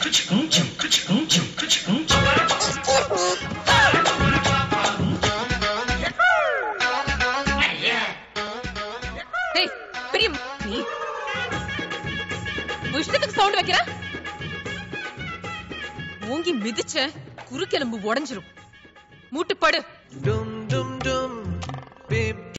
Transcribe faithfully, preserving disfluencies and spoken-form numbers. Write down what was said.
இஷ்டத்துக்கு சவுண்ட் வைக்கிற ஓங்கி மிதிச்ச குறுக்கெலும்பு உடைஞ்சிரும் மூட்டுப்படு